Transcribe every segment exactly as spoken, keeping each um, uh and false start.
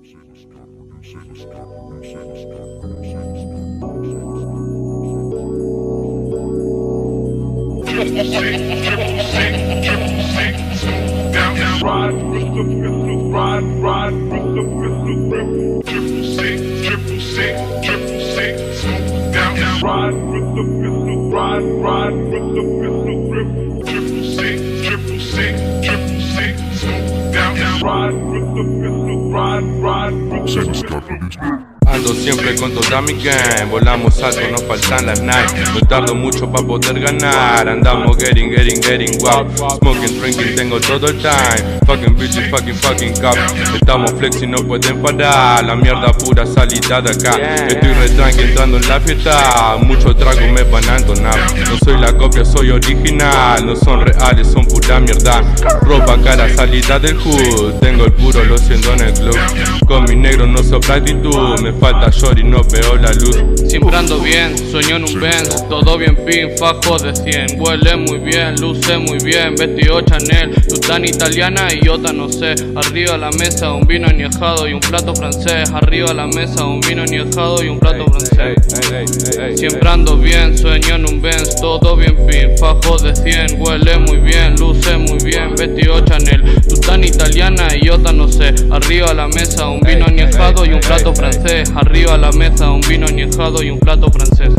Ride with the pistol, ride, ride with the pistol grip. Triple C, triple C, triple C, smoke down, down. Ride with the pistol, ride, ride with the pistol grip. Triple C, triple C, triple C, smoke down, down. Ride with the pistol, ride, ride with the pistol grip. Ando siempre con toda mi gang, volamos alto, no faltan las nights. No tardo mucho pa' poder ganar, andamos getting, getting, getting wow. Smoking, drinking, tengo todo el time. Fucking bitches, fucking, fucking cop. Estamos flexing, no pueden parar. La mierda pura salida de acá. Estoy re tranqui entrando en la fiesta. Mucho trago me van a entonar. No soy la copia, soy original. No son reales, son pura mierda. Ropa cara, salida del hood. Tengo el puro, lo siento en el club. Con mi negro no sopla actitud. Me falta short y no veo la luz. Siempre ando bien, sueño en un Benz. Todo bien pin, fajo de cien. Huele muy bien, luce muy bien. Vestido Chanel, tú tan italiana y yo tan no sé. Arriba la mesa un vino añejado y un plato francés. Arriba la mesa un vino añejado y un plato francés. Siempre ando bien, sueño en un Benz. Todo bien pin, fajo de cien. Huele muy bien, luce muy bien. Vestido Chanel, tú tan italiana y yo tan no sé. Arriba la mesa un vino añejado y un plato francés. Arriba la mesa un vino añejado y un plato francés.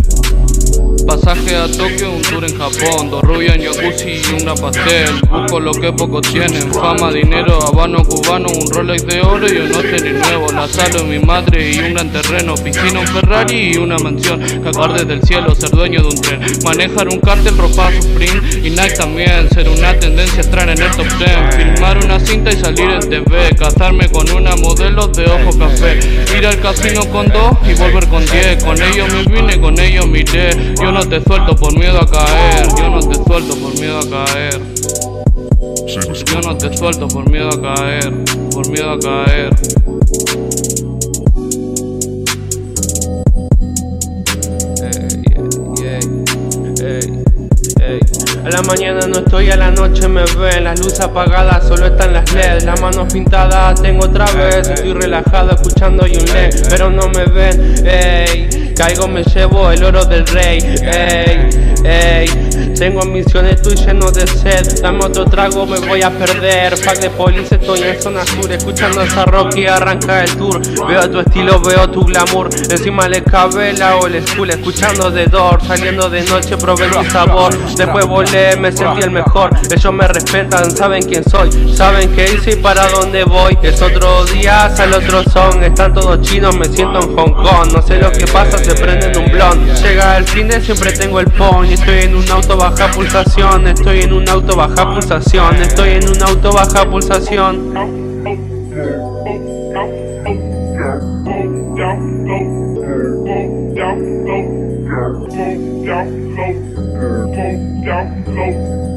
Pasaje a Tokio, un tour en Japón. Dos rubias en jacuzzi y una pastel. Busco lo que pocos tienen, fama, dinero, habano cubano. Un Rolex de oro y un tenis nuevo. La sala en mi madre y un gran terreno. Piscina, un Ferrari y una mansión. Cagar desde el cielo, ser dueño de un tren. Manejar un cártel, ropa Supreme y Nike también. Ser una tendencia extraña en el top ten. Filmar una cinta y salir en T V. Casarme con una modelo de ojo café. Ir al casino con dos y volver con diez. Con ellos me vine, con ellos miré. Yo no te suelto por miedo a caer. Yo no te suelto por miedo a caer. Yo no te suelto por miedo a caer. Por miedo a caer. A la mañana no estoy, a la noche me ven. Las luces apagadas, solo están las L E D. Las manos pintadas, tengo otra vez. Estoy relajado escuchando y un L E D, pero no me ven, ey. Caigo, me llevo el oro del rey, ey, ey. Tengo ambiciones, estoy lleno de sed. Dame otro trago, me voy a perder. Pack de police, estoy en zona sur. Escuchando esa rock y arranca el tour. Veo tu estilo, veo tu glamour. Encima le cabe la old school. Escuchando The Doors, saliendo de noche probé mi sabor. Después volé, me sentí el mejor. Ellos me respetan, saben quién soy. Saben qué hice y para dónde voy. Es otro día, sale otro son. Están todos chinos, me siento en Hong Kong. No sé lo que pasa, se prenden un blond. Llega el fin de siempre tengo el pony. Estoy en un auto baja pulsación. Estoy en un auto baja pulsación. Estoy en un auto baja pulsación. Down low.